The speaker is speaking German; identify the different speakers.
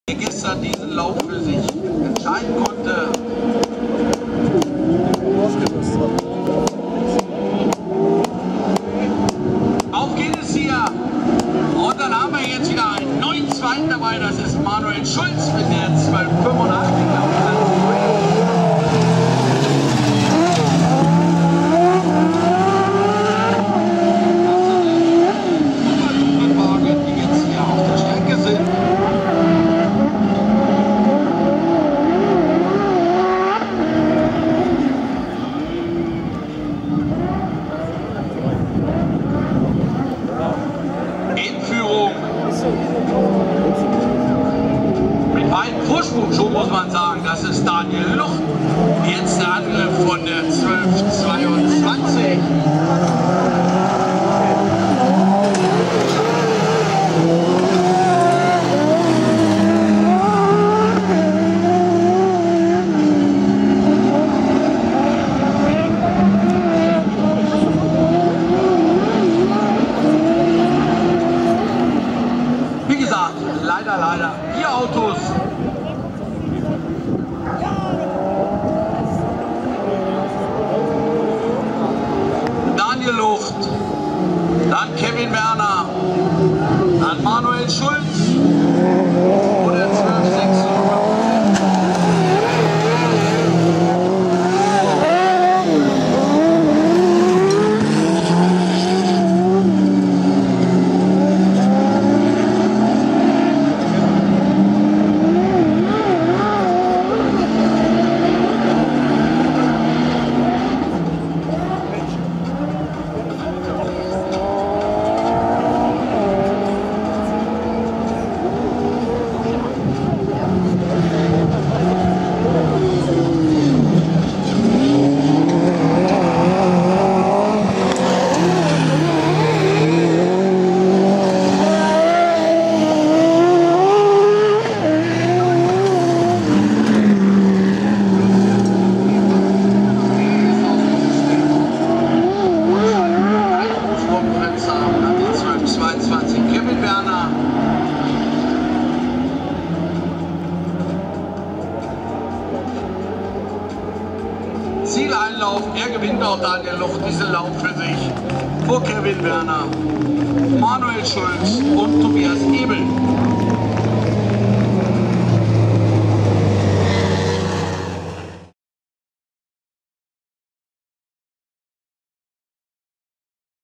Speaker 1: der gestern diesen Lauf für sich entscheiden konnte. Auf geht es hier. Und dann haben wir jetzt wieder einen neuen Zweiten dabei. Das ist Manuel Schulz mit der 1285. Mit weiten Vorsprung schon, muss man sagen, das ist Daniel Lucht. Jetzt der Angriff von der 1222. Leider 4 Autos. Daniel Lucht, dann Kevin Werner, dann Manuel Schulz und der 1256. Kevin Werner. Zieleinlauf, er gewinnt auch Daniel Lucht diesen Lauf für sich. Vor Kevin Werner, Manuel Schulz und Tobias Ebel.